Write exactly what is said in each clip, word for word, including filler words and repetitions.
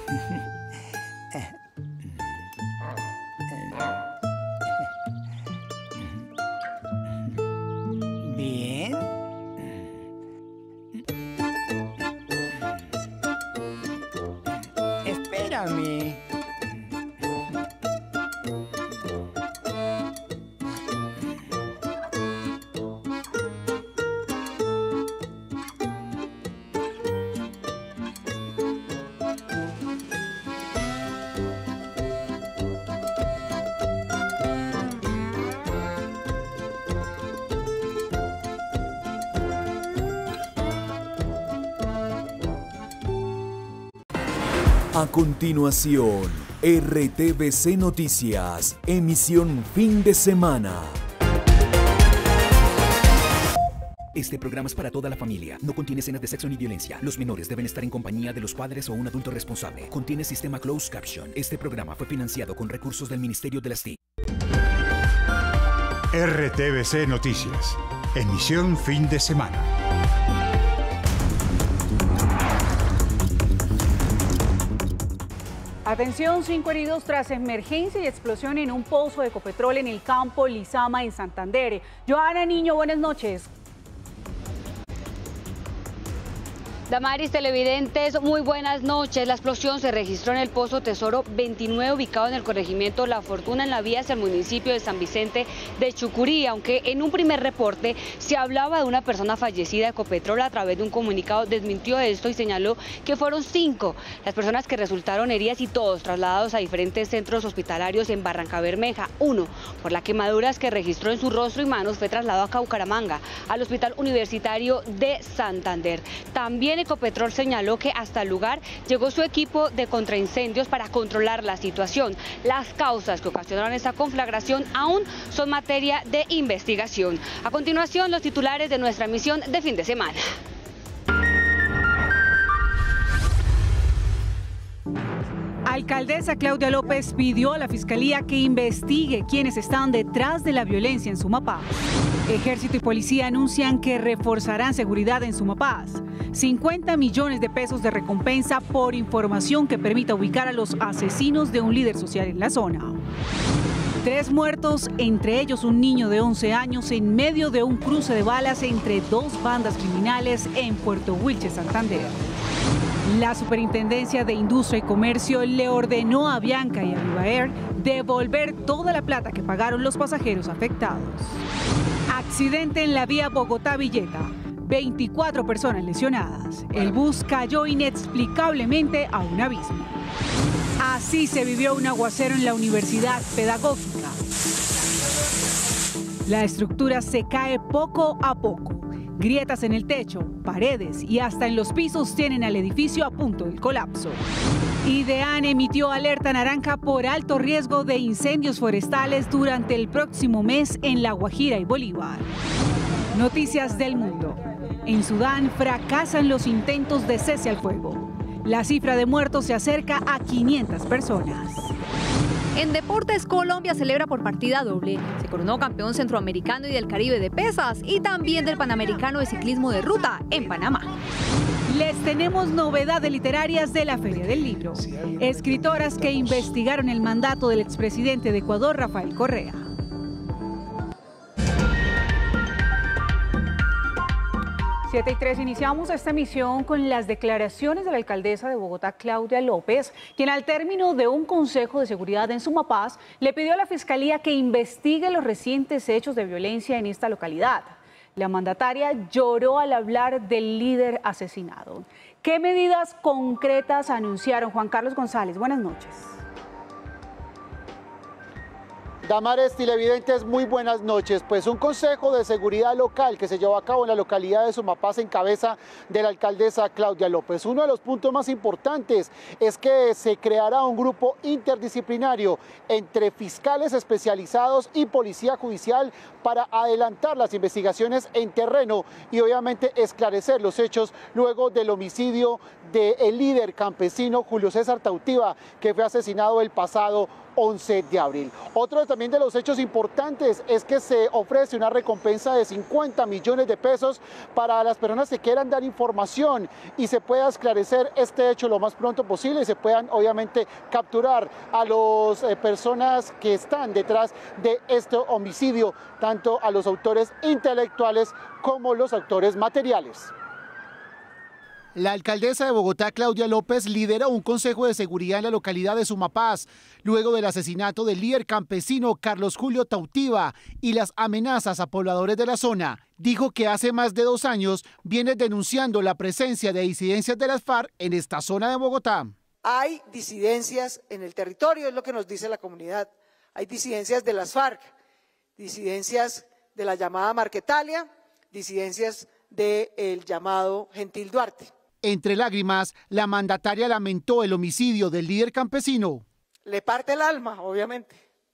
Bien. Espérame. A continuación, R T V C Noticias, emisión fin de semana. Este programa es para toda la familia. No contiene escenas de sexo ni violencia. Los menores deben estar en compañía de los padres o un adulto responsable. Contiene sistema closed caption. Este programa fue financiado con recursos del Ministerio de las T I C. R T V C Noticias, emisión fin de semana. Atención, cinco heridos tras emergencia y explosión en un pozo de Ecopetrol en el campo Lizama, en Santander. Joana Niño, buenas noches. Damaris, televidentes, muy buenas noches. La explosión se registró en el Pozo Tesoro veintinueve, ubicado en el corregimiento La Fortuna, en la vía hacia el municipio de San Vicente de Chucurí, aunque en un primer reporte se hablaba de una persona fallecida. Ecopetrol, a través de un comunicado, desmintió esto y señaló que fueron cinco las personas que resultaron heridas y todos trasladados a diferentes centros hospitalarios en Barrancabermeja. Uno, por las quemaduras que registró en su rostro y manos, fue trasladado a Bucaramanga, al Hospital Universitario de Santander. También Ecopetrol señaló que hasta el lugar llegó su equipo de contraincendios para controlar la situación. Las causas que ocasionaron esta conflagración aún son materia de investigación. A continuación, los titulares de nuestra emisión de fin de semana. Alcaldesa Claudia López pidió a la Fiscalía que investigue quienes están detrás de la violencia en Sumapaz. Ejército y policía anuncian que reforzarán seguridad en Sumapaz. cincuenta millones de pesos de recompensa por información que permita ubicar a los asesinos de un líder social en la zona. Tres muertos, entre ellos un niño de once años, en medio de un cruce de balas entre dos bandas criminales en Puerto Wilches, Santander. La Superintendencia de Industria y Comercio le ordenó a Avianca y a Viva Air devolver toda la plata que pagaron los pasajeros afectados. Accidente en la vía Bogotá-Villeta. veinticuatro personas lesionadas. El bus cayó inexplicablemente a un abismo. Así se vivió un aguacero en la Universidad Pedagógica. La estructura se cae poco a poco. Grietas en el techo, paredes y hasta en los pisos tienen al edificio a punto del colapso. IDEAN emitió alerta naranja por alto riesgo de incendios forestales durante el próximo mes en La Guajira y Bolívar. Noticias del mundo. En Sudán fracasan los intentos de cese al fuego. La cifra de muertos se acerca a quinientas personas. En deportes, Colombia celebra por partida doble. Se coronó campeón centroamericano y del Caribe de pesas y también del Panamericano de ciclismo de ruta en Panamá. Les tenemos novedades literarias de la Feria del Libro. Escritoras que investigaron el mandato del expresidente de Ecuador, Rafael Correa. siete y tres, iniciamos esta emisión con las declaraciones de la alcaldesa de Bogotá, Claudia López, quien al término de un consejo de seguridad en Sumapaz le pidió a la Fiscalía que investigue los recientes hechos de violencia en esta localidad. La mandataria lloró al hablar del líder asesinado. ¿Qué medidas concretas anunciaron? Juan Carlos González, buenas noches. Damares, televidentes, muy buenas noches. Pues un consejo de seguridad local que se llevó a cabo en la localidad de Sumapaz en cabeza de la alcaldesa Claudia López. Uno de los puntos más importantes es que se creará un grupo interdisciplinario entre fiscales especializados y policía judicial para adelantar las investigaciones en terreno y obviamente esclarecer los hechos luego del homicidio del líder campesino Julio César Tautiva, que fue asesinado el pasado once de abril. Otro también de los hechos importantes es que se ofrece una recompensa de cincuenta millones de pesos para las personas que quieran dar información y se pueda esclarecer este hecho lo más pronto posible y se puedan obviamente capturar a las eh, personas que están detrás de este homicidio, tanto a los autores intelectuales como los autores materiales. La alcaldesa de Bogotá, Claudia López, lideró un consejo de seguridad en la localidad de Sumapaz, luego del asesinato del líder campesino Carlos Julio Tautiva y las amenazas a pobladores de la zona. Dijo que hace más de dos años viene denunciando la presencia de disidencias de las FARC en esta zona de Bogotá. Hay disidencias en el territorio, es lo que nos dice la comunidad. Hay disidencias de las FARC, disidencias de la llamada Marquetalia, disidencias del llamado Gentil Duarte. Entre lágrimas, la mandataria lamentó el homicidio del líder campesino. Le parte el alma, obviamente,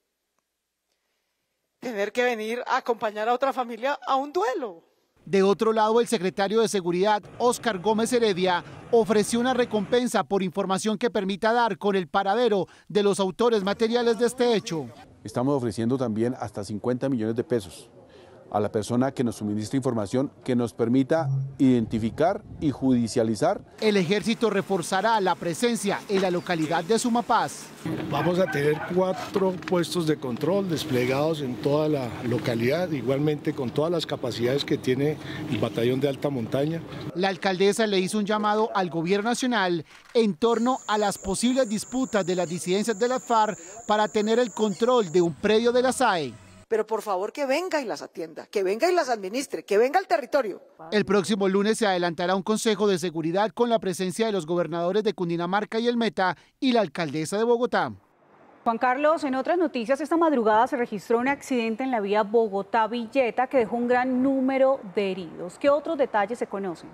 tener que venir a acompañar a otra familia a un duelo. De otro lado, el secretario de Seguridad, Óscar Gómez Heredia, ofreció una recompensa por información que permita dar con el paradero de los autores materiales de este hecho. Estamos ofreciendo también hasta cincuenta millones de pesos a la persona que nos suministre información que nos permita identificar y judicializar. El ejército reforzará la presencia en la localidad de Sumapaz. Vamos a tener cuatro puestos de control desplegados en toda la localidad, igualmente con todas las capacidades que tiene el batallón de alta montaña. La alcaldesa le hizo un llamado al gobierno nacional en torno a las posibles disputas de las disidencias de la FARC para tener el control de un predio de la S A E. Pero por favor que venga y las atienda, que venga y las administre, que venga al territorio. El próximo lunes se adelantará un consejo de seguridad con la presencia de los gobernadores de Cundinamarca y el Meta y la alcaldesa de Bogotá. Juan Carlos, en otras noticias, esta madrugada se registró un accidente en la vía Bogotá-Villeta que dejó un gran número de heridos. ¿Qué otros detalles se conocen?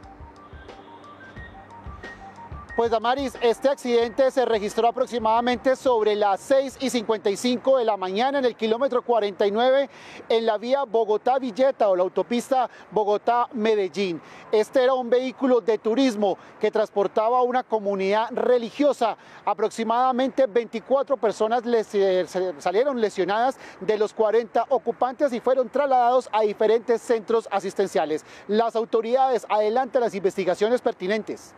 Pues Damaris, este accidente se registró aproximadamente sobre las seis y cincuenta y cinco de la mañana en el kilómetro cuarenta y nueve en la vía Bogotá-Villeta o la autopista Bogotá-Medellín. Este era un vehículo de turismo que transportaba a una comunidad religiosa. Aproximadamente veinticuatro personas les, eh, salieron lesionadas de los cuarenta ocupantes y fueron trasladados a diferentes centros asistenciales. Las autoridades adelantan las investigaciones pertinentes.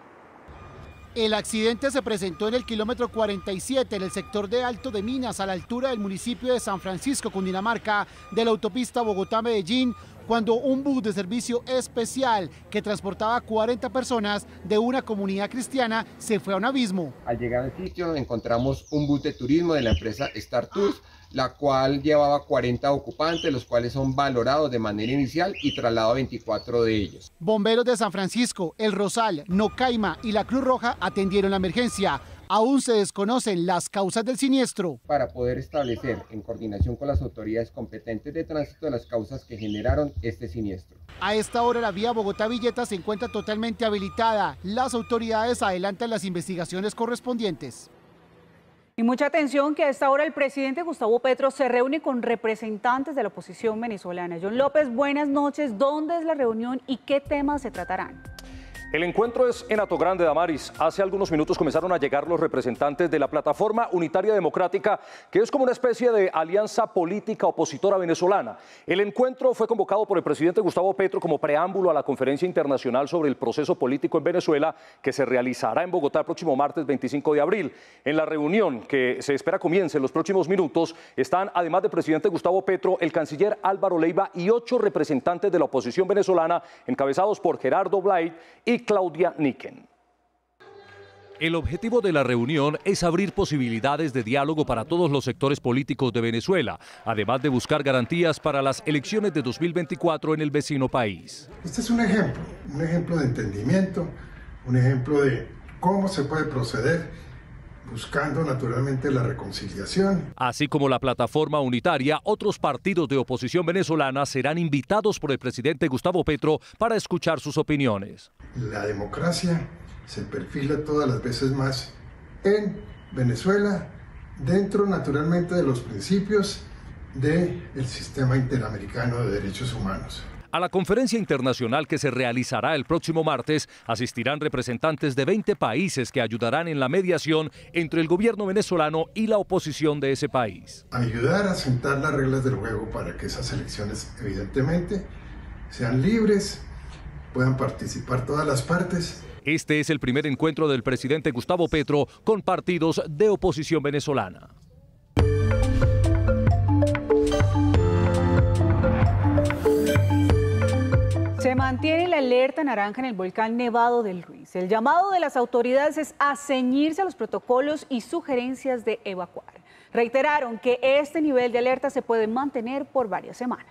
El accidente se presentó en el kilómetro cuarenta y siete en el sector de Alto de Minas, a la altura del municipio de San Francisco, Cundinamarca, de la autopista Bogotá-Medellín, cuando un bus de servicio especial que transportaba cuarenta personas de una comunidad cristiana se fue a un abismo. Al llegar al sitio encontramos un bus de turismo de la empresa Star Tours, la cual llevaba cuarenta ocupantes, los cuales son valorados de manera inicial y traslado a veinticuatro de ellos. Bomberos de San Francisco, El Rosal, Nocaima y la Cruz Roja atendieron la emergencia. Aún se desconocen las causas del siniestro. Para poder establecer, en coordinación con las autoridades competentes de tránsito, las causas que generaron este siniestro. A esta hora la vía Bogotá-Villeta se encuentra totalmente habilitada. Las autoridades adelantan las investigaciones correspondientes. Y mucha atención que a esta hora el presidente Gustavo Petro se reúne con representantes de la oposición venezolana. John López, buenas noches. ¿Dónde es la reunión y qué temas se tratarán? El encuentro es en Atogrande, Damaris. Hace algunos minutos comenzaron a llegar los representantes de la Plataforma Unitaria Democrática, que es como una especie de alianza política opositora venezolana. El encuentro fue convocado por el presidente Gustavo Petro como preámbulo a la conferencia internacional sobre el proceso político en Venezuela, que se realizará en Bogotá el próximo martes veinticinco de abril. En la reunión, que se espera comience en los próximos minutos, están, además del presidente Gustavo Petro, el canciller Álvaro Leiva y ocho representantes de la oposición venezolana, encabezados por Gerardo Blay y Claudia Niken. El objetivo de la reunión es abrir posibilidades de diálogo para todos los sectores políticos de Venezuela, además de buscar garantías para las elecciones de dos mil veinticuatro en el vecino país. Este es un ejemplo, un ejemplo de entendimiento, un ejemplo de cómo se puede proceder buscando naturalmente la reconciliación. Así como la Plataforma Unitaria, otros partidos de oposición venezolana serán invitados por el presidente Gustavo Petro para escuchar sus opiniones. La democracia se perfila todas las veces más en Venezuela, dentro naturalmente de los principios del sistema interamericano de derechos humanos. A la conferencia internacional que se realizará el próximo martes asistirán representantes de veinte países que ayudarán en la mediación entre el gobierno venezolano y la oposición de ese país. Ayudar a sentar las reglas del juego para que esas elecciones evidentemente sean libres, puedan participar todas las partes. Este es el primer encuentro del presidente Gustavo Petro con partidos de oposición venezolana. Se mantiene la alerta naranja en el volcán Nevado del Ruiz. El llamado de las autoridades es a ceñirse a los protocolos y sugerencias de evacuar. Reiteraron que este nivel de alerta se puede mantener por varias semanas.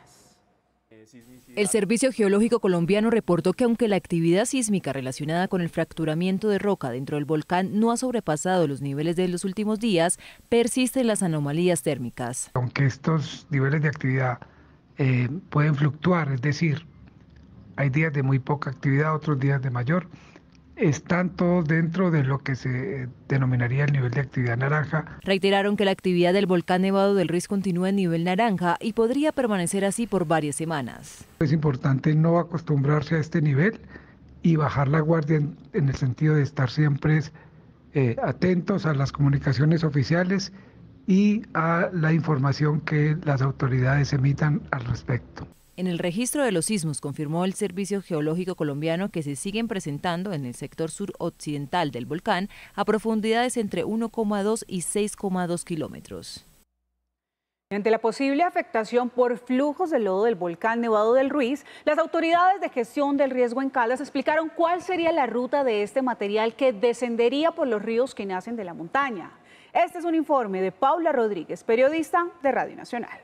El Servicio Geológico Colombiano reportó que aunque la actividad sísmica relacionada con el fracturamiento de roca dentro del volcán no ha sobrepasado los niveles de los últimos días, persisten las anomalías térmicas. Aunque estos niveles de actividad eh, pueden fluctuar, es decir, hay días de muy poca actividad, otros días de mayor, están todos dentro de lo que se denominaría el nivel de actividad naranja. Reiteraron que la actividad del volcán Nevado del Ruiz continúa en nivel naranja y podría permanecer así por varias semanas. Es importante no acostumbrarse a este nivel y bajar la guardia en, en el sentido de estar siempre eh, atentos a las comunicaciones oficiales y a la información que las autoridades emitan al respecto. En el registro de los sismos confirmó el Servicio Geológico Colombiano que se siguen presentando en el sector suroccidental del volcán a profundidades entre uno coma dos y seis coma dos kilómetros. Ante la posible afectación por flujos de lodo del volcán Nevado del Ruiz, las autoridades de gestión del riesgo en Caldas explicaron cuál sería la ruta de este material que descendería por los ríos que nacen de la montaña. Este es un informe de Paula Rodríguez, periodista de Radio Nacional.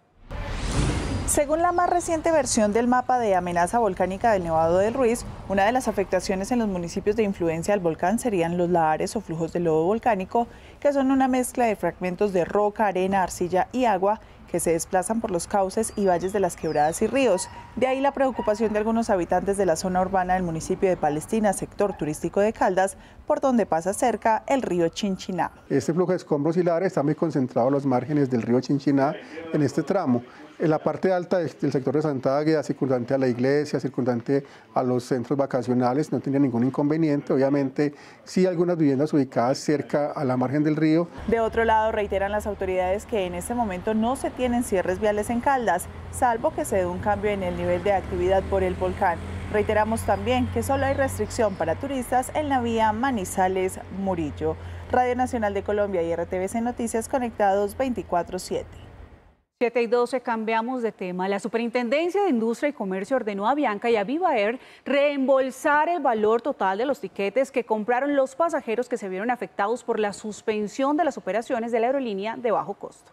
Según la más reciente versión del mapa de amenaza volcánica del Nevado del Ruiz, una de las afectaciones en los municipios de influencia del volcán serían los lahares o flujos de lodo volcánico, que son una mezcla de fragmentos de roca, arena, arcilla y agua que se desplazan por los cauces y valles de las quebradas y ríos. De ahí la preocupación de algunos habitantes de la zona urbana del municipio de Palestina, sector turístico de Caldas, por donde pasa cerca el río Chinchiná. Este flujo de escombros y lahares está muy concentrado a los márgenes del río Chinchiná en este tramo. En la parte alta del sector de Santa Águeda, circundante a la iglesia, circundante a los centros vacacionales, no tenía ningún inconveniente. Obviamente, sí algunas viviendas ubicadas cerca a la margen del río. De otro lado, reiteran las autoridades que en este momento no se tienen cierres viales en Caldas, salvo que se dé un cambio en el nivel de actividad por el volcán. Reiteramos también que solo hay restricción para turistas en la vía Manizales-Murillo. Radio Nacional de Colombia y R T V C Noticias conectados veinticuatro siete. siete y doce, cambiamos de tema. La Superintendencia de Industria y Comercio ordenó a Avianca y a Viva Air reembolsar el valor total de los tiquetes que compraron los pasajeros que se vieron afectados por la suspensión de las operaciones de la aerolínea de bajo costo.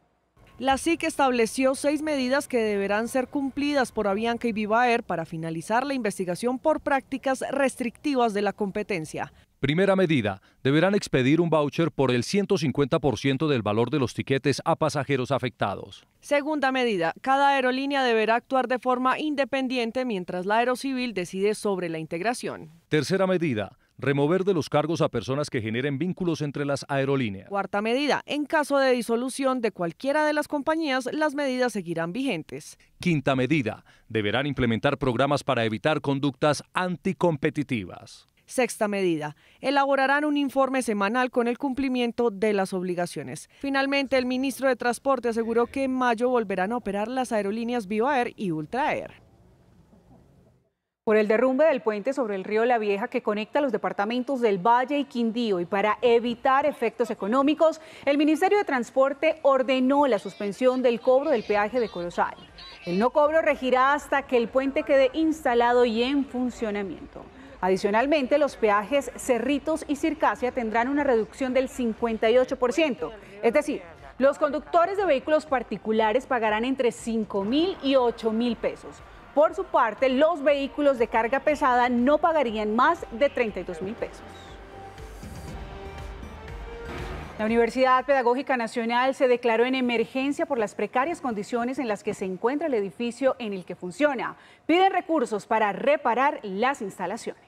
La S I C estableció seis medidas que deberán ser cumplidas por Avianca y Viva Air para finalizar la investigación por prácticas restrictivas de la competencia. Primera medida, deberán expedir un voucher por el ciento cincuenta por ciento del valor de los tiquetes a pasajeros afectados. Segunda medida, cada aerolínea deberá actuar de forma independiente mientras la Aerocivil decide sobre la integración. Tercera medida, remover de los cargos a personas que generen vínculos entre las aerolíneas. Cuarta medida, en caso de disolución de cualquiera de las compañías, las medidas seguirán vigentes. Quinta medida, deberán implementar programas para evitar conductas anticompetitivas. Sexta medida, elaborarán un informe semanal con el cumplimiento de las obligaciones. Finalmente, el ministro de Transporte aseguró que en mayo volverán a operar las aerolíneas Viva Air y Ultra Air. Por el derrumbe del puente sobre el río La Vieja que conecta los departamentos del Valle y Quindío y para evitar efectos económicos, el Ministerio de Transporte ordenó la suspensión del cobro del peaje de Corozal. El no cobro regirá hasta que el puente quede instalado y en funcionamiento. Adicionalmente, los peajes Cerritos y Circasia tendrán una reducción del cincuenta y ocho por ciento. Es decir, los conductores de vehículos particulares pagarán entre cinco mil y ocho mil pesos. Por su parte, los vehículos de carga pesada no pagarían más de treinta y dos mil pesos. La Universidad Pedagógica Nacional se declaró en emergencia por las precarias condiciones en las que se encuentra el edificio en el que funciona. Piden recursos para reparar las instalaciones.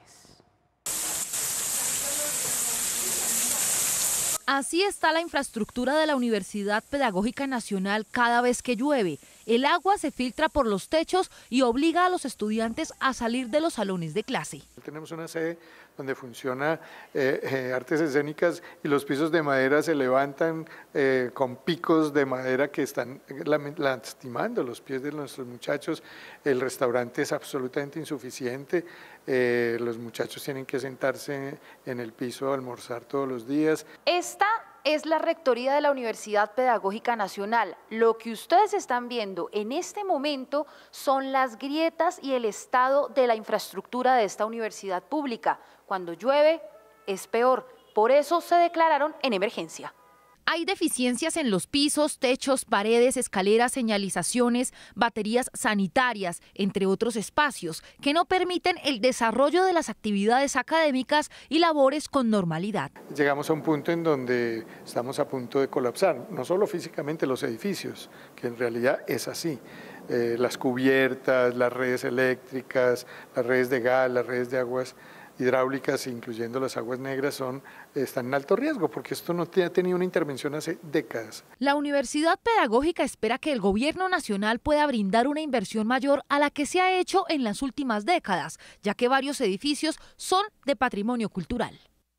Así está la infraestructura de la Universidad Pedagógica Nacional cada vez que llueve. el agua se filtra por los techos y obliga a los estudiantes a salir de los salones de clase. Tenemos una sede donde funciona eh, eh, artes escénicas y los pisos de madera se levantan eh, con picos de madera que están lastimando los pies de nuestros muchachos. El restaurante es absolutamente insuficiente, eh, los muchachos tienen que sentarse en el piso a almorzar todos los días. Esta es la rectoría de la Universidad Pedagógica Nacional. Lo que ustedes están viendo en este momento son las grietas y el estado de la infraestructura de esta universidad pública. Cuando llueve es peor, por eso se declararon en emergencia. Hay deficiencias en los pisos, techos, paredes, escaleras, señalizaciones, baterías sanitarias, entre otros espacios, que no permiten el desarrollo de las actividades académicas y labores con normalidad. Llegamos a un punto en donde estamos a punto de colapsar, no solo físicamente los edificios, que en realidad es así. Eh, las cubiertas, las redes eléctricas, las redes de gas, las redes de aguas hidráulicas, incluyendo las aguas negras, son, están en alto riesgo porque esto no ha tenido una intervención hace décadas. La Universidad Pedagógica espera que el gobierno nacional pueda brindar una inversión mayor a la que se ha hecho en las últimas décadas, ya que varios edificios son de patrimonio cultural.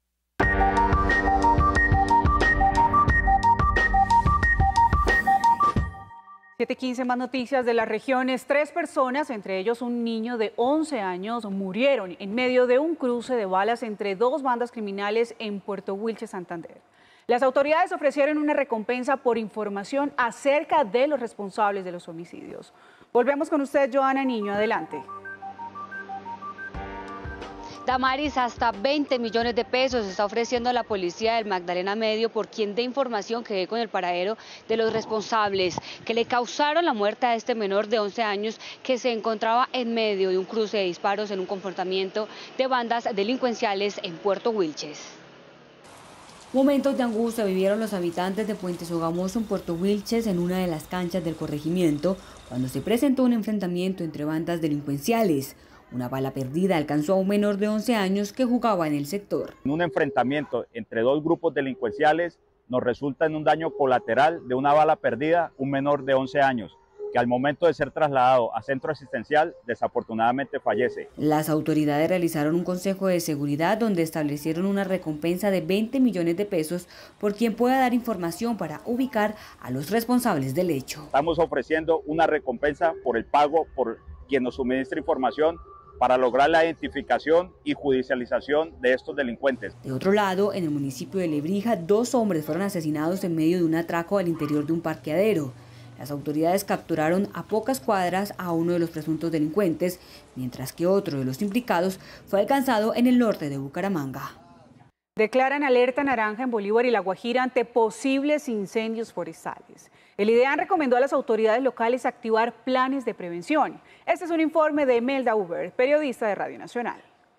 siete quince, más noticias de las regiones. Tres personas, entre ellos un niño de once años, murieron en medio de un cruce de balas entre dos bandas criminales en Puerto Wilches, Santander. Las autoridades ofrecieron una recompensa por información acerca de los responsables de los homicidios. Volvemos con usted, Joana Niño, adelante. Damaris, hasta veinte millones de pesos está ofreciendo la policía del Magdalena Medio por quien dé información que dé con el paradero de los responsables que le causaron la muerte a este menor de once años que se encontraba en medio de un cruce de disparos en un confrontamiento de bandas delincuenciales en Puerto Wilches. Momentos de angustia vivieron los habitantes de Puente Sogamoso en Puerto Wilches en una de las canchas del corregimiento cuando se presentó un enfrentamiento entre bandas delincuenciales. Una bala perdida alcanzó a un menor de once años que jugaba en el sector. Un enfrentamiento entre dos grupos delincuenciales nos resulta en un daño colateral de una bala perdida, un menor de once años, que al momento de ser trasladado a centro asistencial desafortunadamente fallece. Las autoridades realizaron un consejo de seguridad donde establecieron una recompensa de veinte millones de pesos por quien pueda dar información para ubicar a los responsables del hecho. Estamos ofreciendo una recompensa por el pago por quien nos suministra información para lograr la identificación y judicialización de estos delincuentes. De otro lado, en el municipio de Lebrija, dos hombres fueron asesinados en medio de un atraco al interior de un parqueadero. Las autoridades capturaron a pocas cuadras a uno de los presuntos delincuentes, mientras que otro de los implicados fue alcanzado en el norte de Bucaramanga. Declaran alerta naranja en Bolívar y La Guajira ante posibles incendios forestales. El IDEAN recomendó a las autoridades locales activar planes de prevención. Este es un informe de Melda Uber, periodista de Radio Nacional.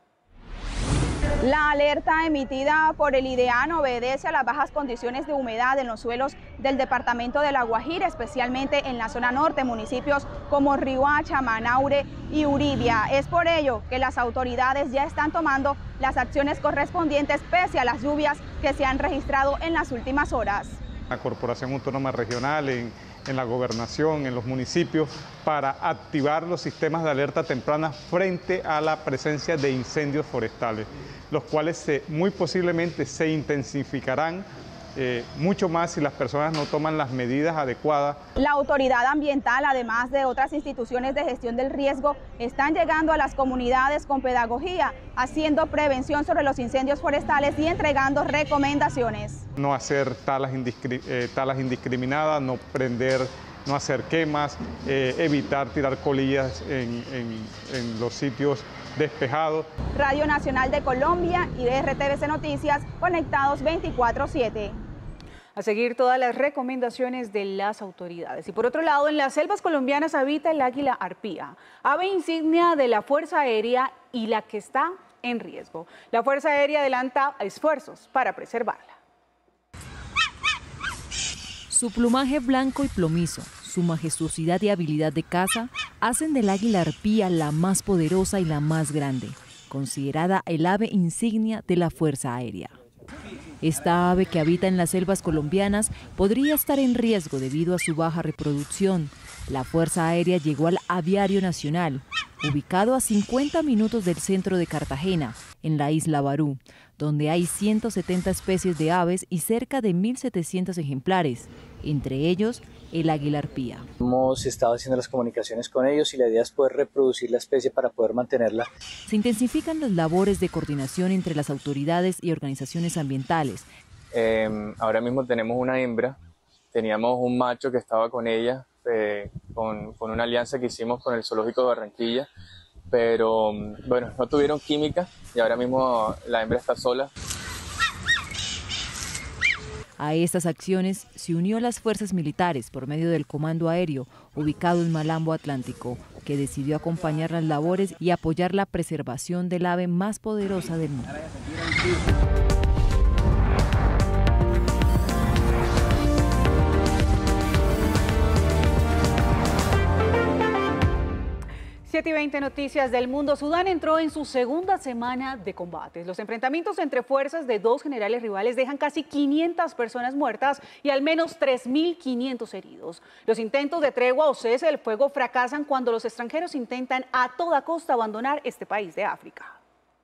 La alerta emitida por el IDEAN obedece a las bajas condiciones de humedad en los suelos del departamento de La Guajira, especialmente en la zona norte, municipios como Riohacha, Manaure y Uribia. Es por ello que las autoridades ya están tomando las acciones correspondientes pese a las lluvias que se han registrado en las últimas horas. La Corporación Autónoma Regional, en, en la gobernación, en los municipios, para activar los sistemas de alerta temprana frente a la presencia de incendios forestales, los cuales se, muy posiblemente se intensificarán eh, mucho más si las personas no toman las medidas adecuadas. La autoridad ambiental, además de otras instituciones de gestión del riesgo, están llegando a las comunidades con pedagogía, haciendo prevención sobre los incendios forestales y entregando recomendaciones. No hacer talas, indiscri eh, talas indiscriminadas, no prender, no hacer quemas, eh, evitar tirar colillas en, en, en los sitios despejados. Radio Nacional de Colombia y de R T V C Noticias, conectados veinticuatro siete. A seguir todas las recomendaciones de las autoridades. Y por otro lado, en las selvas colombianas habita el águila arpía, ave insignia de la Fuerza Aérea y la que está en riesgo. La Fuerza Aérea adelanta esfuerzos para preservarla. Su plumaje blanco y plomizo, su majestuosidad y habilidad de caza hacen del águila arpía la más poderosa y la más grande, considerada el ave insignia de la Fuerza Aérea. Esta ave, que habita en las selvas colombianas, podría estar en riesgo debido a su baja reproducción, La Fuerza Aérea llegó al Aviario Nacional, ubicado a cincuenta minutos del centro de Cartagena, en la isla Barú, donde hay ciento setenta especies de aves y cerca de mil setecientos ejemplares, entre ellos el águila arpía. Hemos estado haciendo las comunicaciones con ellos y la idea es poder reproducir la especie para poder mantenerla. Se intensifican las labores de coordinación entre las autoridades y organizaciones ambientales. Eh, ahora mismo tenemos una hembra, teníamos un macho que estaba con ella, eh, con, con una alianza que hicimos con el Zoológico de Barranquilla, pero bueno, no tuvieron química y ahora mismo la hembra está sola. A estas acciones se unió las fuerzas militares por medio del Comando Aéreo, ubicado en Malambo Atlántico, que decidió acompañar las labores y apoyar la preservación del ave más poderosa del mundo. siete y veinte noticias del mundo. Sudán entró en su segunda semana de combates. Los enfrentamientos entre fuerzas de dos generales rivales dejan casi quinientas personas muertas y al menos tres mil quinientos heridos. Los intentos de tregua o cese del fuego fracasan cuando los extranjeros intentan a toda costa abandonar este país de África.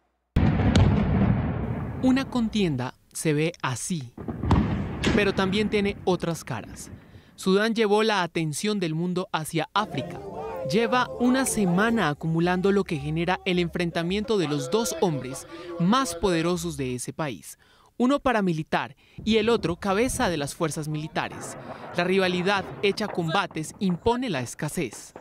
Una contienda se ve así, pero también tiene otras caras. Sudán llevó la atención del mundo hacia África. Lleva una semana acumulando lo que genera el enfrentamiento de los dos hombres más poderosos de ese país, uno paramilitar y el otro cabeza de las fuerzas militares. La rivalidad hecha combates impone la escasez.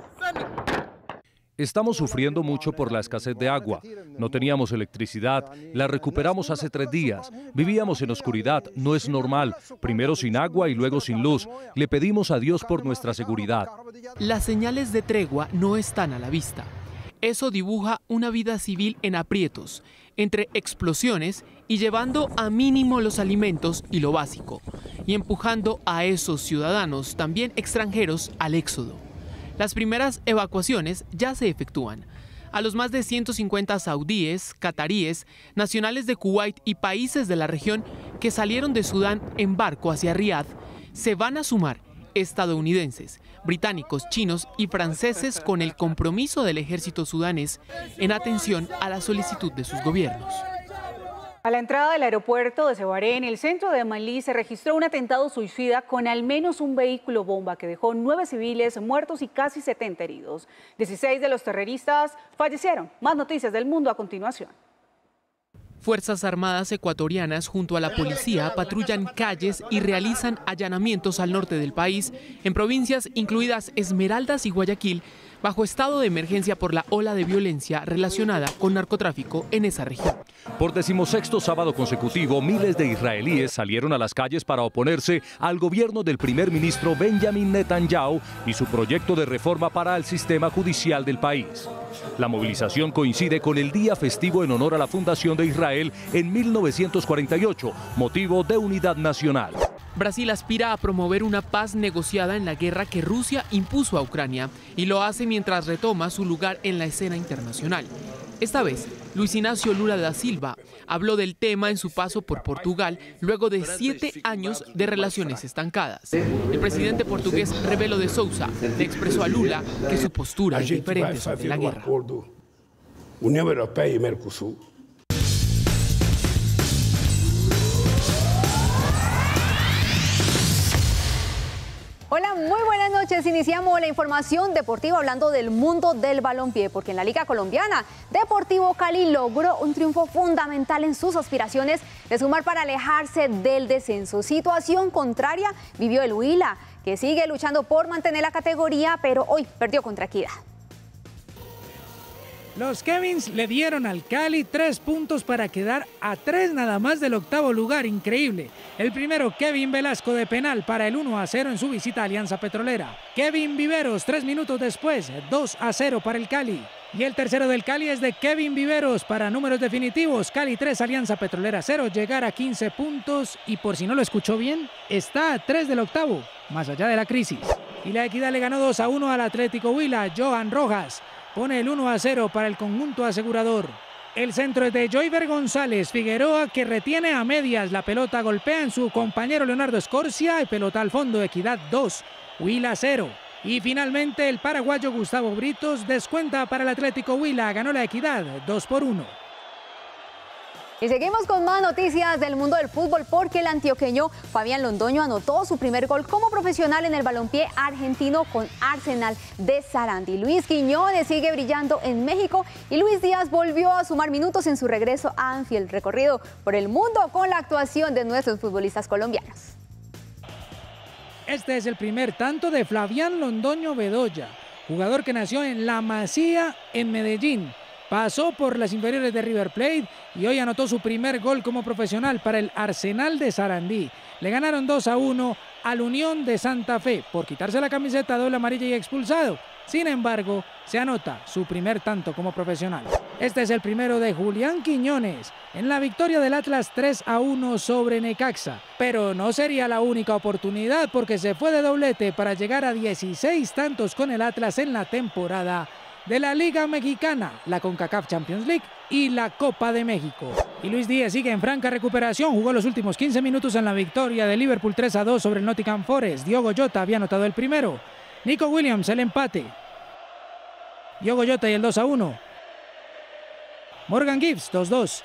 Estamos sufriendo mucho por la escasez de agua. No teníamos electricidad, la recuperamos hace tres días. Vivíamos en oscuridad, no es normal. Primero sin agua y luego sin luz. Le pedimos a Dios por nuestra seguridad. Las señales de tregua no están a la vista. Eso dibuja una vida civil en aprietos, entre explosiones y llevando a mínimo los alimentos y lo básico, y empujando a esos ciudadanos, también extranjeros, al éxodo. Las primeras evacuaciones ya se efectúan. A los más de ciento cincuenta saudíes, cataríes, nacionales de Kuwait y países de la región que salieron de Sudán en barco hacia Riad, se van a sumar estadounidenses, británicos, chinos y franceses con el compromiso del ejército sudanés en atención a la solicitud de sus gobiernos. A la entrada del aeropuerto de Cebaré, en el centro de Malí, se registró un atentado suicida con al menos un vehículo bomba que dejó nueve civiles muertos y casi setenta heridos. dieciséis de los terroristas fallecieron. Más noticias del mundo a continuación. Fuerzas Armadas ecuatorianas junto a la policía patrullan calles y realizan allanamientos al norte del país, en provincias incluidas Esmeraldas y Guayaquil, bajo estado de emergencia por la ola de violencia relacionada con narcotráfico en esa región. Por decimosexto sábado consecutivo, miles de israelíes salieron a las calles para oponerse al gobierno del primer ministro Benjamin Netanyahu y su proyecto de reforma para el sistema judicial del país. La movilización coincide con el día festivo en honor a la fundación de Israel en mil novecientos cuarenta y ocho, motivo de unidad nacional. Brasil aspira a promover una paz negociada en la guerra que Rusia impuso a Ucrania y lo hace mientras retoma su lugar en la escena internacional. Esta vez, Luis Ignacio Lula da Silva habló del tema en su paso por Portugal luego de siete años de relaciones estancadas. El presidente portugués Rebelo de Sousa le expresó a Lula que su postura es diferente sobre la guerra. Unión Europea y Mercosur. Hola, muy buenas noches. Iniciamos la información deportiva hablando del mundo del balompié, porque en la Liga Colombiana, Deportivo Cali logró un triunfo fundamental en sus aspiraciones de sumar para alejarse del descenso. Situación contraria vivió el Huila, que sigue luchando por mantener la categoría, pero hoy perdió contra Equidad. Los Kevins le dieron al Cali tres puntos para quedar a tres nada más del octavo lugar, increíble. El primero, Kevin Velasco de penal para el uno a cero en su visita a Alianza Petrolera. Kevin Viveros, tres minutos después, dos a cero para el Cali. Y el tercero del Cali es de Kevin Viveros para números definitivos. Cali tres, Alianza Petrolera cero, llegar a quince puntos y por si no lo escuchó bien, está a tres del octavo, más allá de la crisis. Y la Equidad le ganó dos a uno al Atlético Huila. Johan Rojas pone el uno a cero para el conjunto asegurador. El centro es de Joyver González Figueroa, que retiene a medias la pelota, golpea en su compañero Leonardo Escorcia y pelota al fondo. Equidad dos, Huila cero. Y finalmente el paraguayo Gustavo Britos descuenta para el Atlético Huila, ganó la Equidad dos por uno. Y seguimos con más noticias del mundo del fútbol porque el antioqueño Fabián Londoño anotó su primer gol como profesional en el balompié argentino con Arsenal de Sarandí. Luis Quiñones sigue brillando en México y Luis Díaz volvió a sumar minutos en su regreso a Anfield, recorrido por el mundo con la actuación de nuestros futbolistas colombianos. Este es el primer tanto de Fabián Londoño Bedoya, jugador que nació en La Masía, en Medellín. Pasó por las inferiores de River Plate y hoy anotó su primer gol como profesional para el Arsenal de Sarandí. Le ganaron dos a uno al Unión de Santa Fe por quitarse la camiseta doble amarilla y expulsado. Sin embargo, se anota su primer tanto como profesional. Este es el primero de Julián Quiñones en la victoria del Atlas tres a uno sobre Necaxa. Pero no sería la única oportunidad porque se fue de doblete para llegar a dieciséis tantos con el Atlas en la temporada de la Liga Mexicana, la CONCACAF Champions League y la Copa de México. Y Luis Díaz sigue en franca recuperación, jugó los últimos quince minutos en la victoria de Liverpool tres a dos sobre el Nottingham Forest. Diogo Jota había anotado el primero, Nico Williams el empate, Diogo Jota y el dos a uno, Morgan Gibbs dos a dos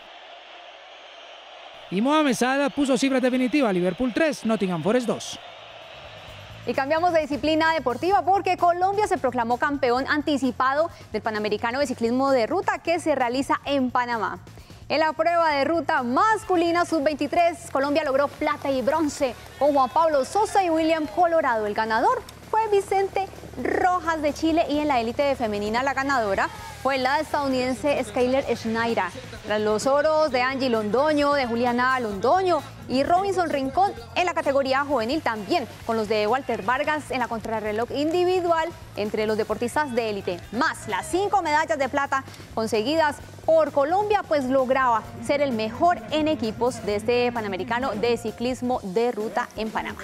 y Mohamed Salah puso cifra definitiva, Liverpool tres, Nottingham Forest dos. Y cambiamos de disciplina deportiva porque Colombia se proclamó campeón anticipado del Panamericano de Ciclismo de Ruta que se realiza en Panamá. En la prueba de ruta masculina sub veintitrés, Colombia logró plata y bronce con Juan Pablo Sosa y William Colorado. El ganador fue Vicente Rojas de Chile y en la élite femenina la ganadora fue la estadounidense Skyler Schneider. Tras los oros de Angie Londoño, de Juliana Londoño y Robinson Rincón en la categoría juvenil, también con los de Walter Vargas en la contrarreloj individual entre los deportistas de élite, más las cinco medallas de plata conseguidas por Colombia, pues lograba ser el mejor en equipos de este Panamericano de Ciclismo de Ruta en Panamá.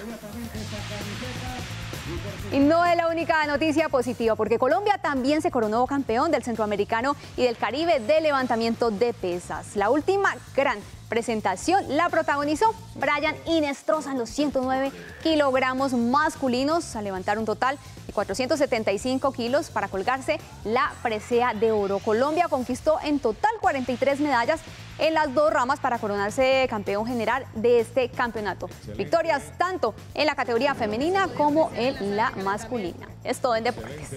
Y no es la única noticia positiva, porque Colombia también se coronó campeón del Centroamericano y del Caribe de levantamiento de pesas. La última gran presentación la protagonizó Brian Inestrosa en los ciento nueve kilogramos masculinos, a levantar un total de cuatrocientos setenta y cinco kilos para colgarse la presea de oro. Colombia conquistó en total cuarenta y tres medallas en las dos ramas para coronarse campeón general de este campeonato. Excelente. Victorias tanto en la categoría femenina como en la masculina. Es todo en deportes.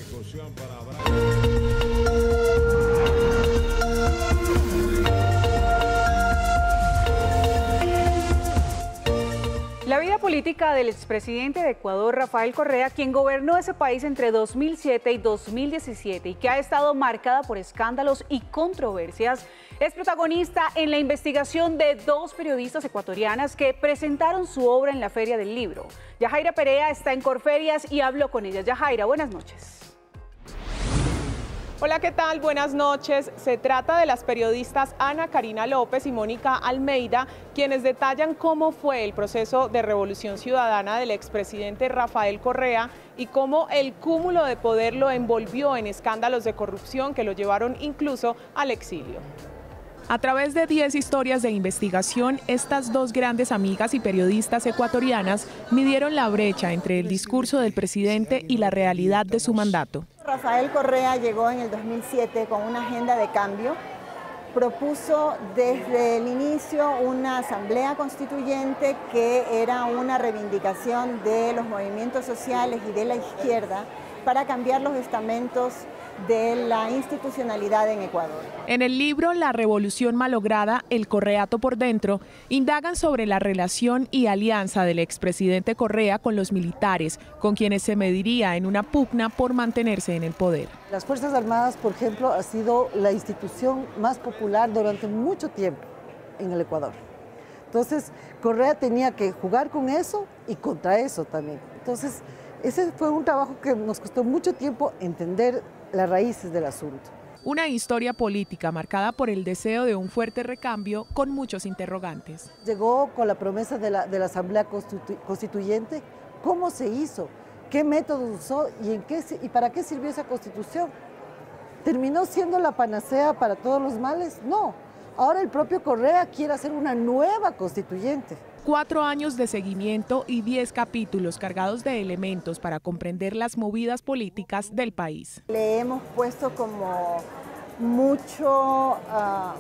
La vida política del expresidente de Ecuador, Rafael Correa, quien gobernó ese país entre dos mil siete y dos mil diecisiete y que ha estado marcada por escándalos y controversias, es protagonista en la investigación de dos periodistas ecuatorianas que presentaron su obra en la Feria del Libro. Yajaira Perea está en Corferias y habló con ellas. Yajaira, buenas noches. Hola, ¿qué tal? Buenas noches. Se trata de las periodistas Ana Karina López y Mónica Almeida, quienes detallan cómo fue el proceso de revolución ciudadana del expresidente Rafael Correa y cómo el cúmulo de poder lo envolvió en escándalos de corrupción que lo llevaron incluso al exilio. A través de diez historias de investigación, estas dos grandes amigas y periodistas ecuatorianas midieron la brecha entre el discurso del presidente y la realidad de su mandato. Rafael Correa llegó en el dos mil siete con una agenda de cambio, propuso desde el inicio una asamblea constituyente que era una reivindicación de los movimientos sociales y de la izquierda para cambiar los estamentos de la institucionalidad en Ecuador. En el libro La revolución malograda, el correato por dentro, indagan sobre la relación y alianza del expresidente Correa con los militares, con quienes se mediría en una pugna por mantenerse en el poder. Las Fuerzas Armadas, por ejemplo, ha sido la institución más popular durante mucho tiempo en el Ecuador. Entonces, Correa tenía que jugar con eso y contra eso también. Entonces, ese fue un trabajo que nos costó mucho tiempo entender las raíces del asunto. Una historia política marcada por el deseo de un fuerte recambio con muchos interrogantes. Llegó con la promesa de la, de la Asamblea Constitu Constituyente. ¿Cómo se hizo? ¿Qué métodos usó? ¿Y, en qué, ¿Y para qué sirvió esa Constitución? ¿Terminó siendo la panacea para todos los males? No. Ahora el propio Correa quiere hacer una nueva constituyente. Cuatro años de seguimiento y diez capítulos cargados de elementos para comprender las movidas políticas del país. Le hemos puesto como mucho, uh,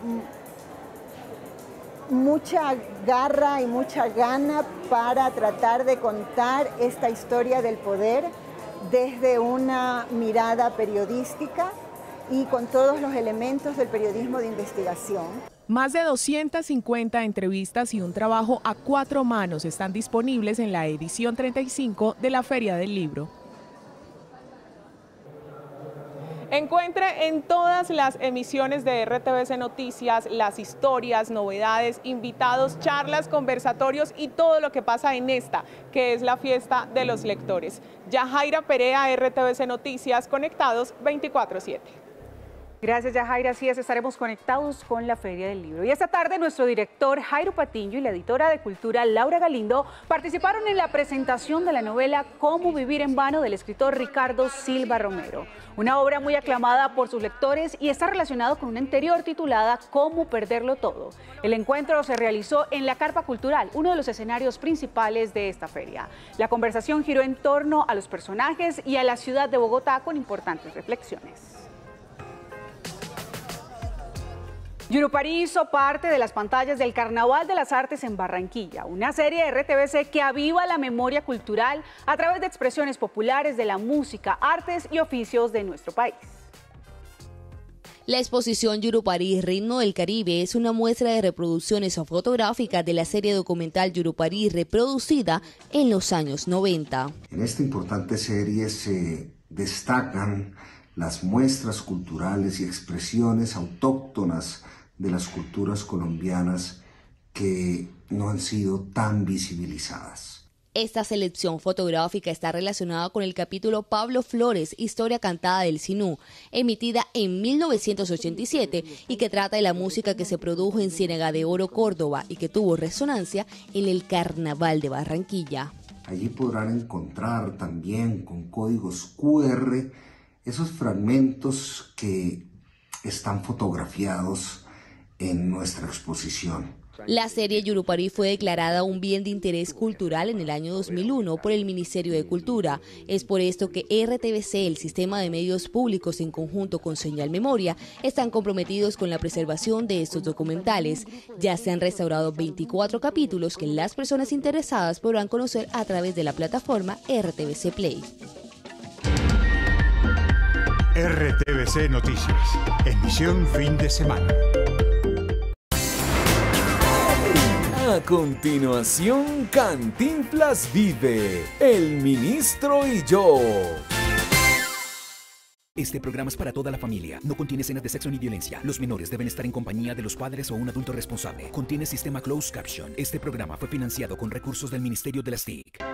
mucha garra y mucha gana para tratar de contar esta historia del poder desde una mirada periodística y con todos los elementos del periodismo de investigación. Más de doscientas cincuenta entrevistas y un trabajo a cuatro manos están disponibles en la edición treinta y cinco de la Feria del Libro. Encuentre en todas las emisiones de R T V C Noticias las historias, novedades, invitados, charlas, conversatorios y todo lo que pasa en esta, que es la fiesta de los lectores. Yajaira Perea, R T V C Noticias, conectados veinticuatro siete. Gracias, Yajaira. Así es, estaremos conectados con la Feria del Libro. Y esta tarde nuestro director Jairo Patiño y la editora de Cultura Laura Galindo participaron en la presentación de la novela Cómo vivir en vano del escritor Ricardo Silva Romero. Una obra muy aclamada por sus lectores y está relacionado con una anterior titulada Cómo perderlo todo. El encuentro se realizó en la Carpa Cultural, uno de los escenarios principales de esta feria. La conversación giró en torno a los personajes y a la ciudad de Bogotá con importantes reflexiones. Yurupari hizo parte de las pantallas del Carnaval de las Artes en Barranquilla, una serie de R T V C que aviva la memoria cultural a través de expresiones populares de la música, artes y oficios de nuestro país. La exposición Yurupari, Ritmo del Caribe, es una muestra de reproducciones fotográficas de la serie documental Yurupari, reproducida en los años noventa. En esta importante serie se destacan las muestras culturales y expresiones autóctonas de las culturas colombianas que no han sido tan visibilizadas. Esta selección fotográfica está relacionada con el capítulo Pablo Flores, Historia cantada del Sinú, emitida en mil novecientos ochenta y siete y que trata de la música que se produjo en Ciénaga de Oro, Córdoba, y que tuvo resonancia en el Carnaval de Barranquilla. Allí podrán encontrar también con códigos cu erre esos fragmentos que están fotografiados en nuestra exposición. La serie Yurupari fue declarada un bien de interés cultural en el año dos mil uno por el Ministerio de Cultura. Es por esto que R T V C, el sistema de medios públicos en conjunto con Señal Memoria, están comprometidos con la preservación de estos documentales. Ya se han restaurado veinticuatro capítulos que las personas interesadas podrán conocer a través de la plataforma R T V C Play. R T V C Noticias, emisión fin de semana. A continuación, Cantinflas vive, El Ministro y yo. Este programa es para toda la familia. No contiene escenas de sexo ni violencia. Los menores deben estar en compañía de los padres o un adulto responsable. Contiene sistema closed caption. Este programa fue financiado con recursos del Ministerio de las T I C.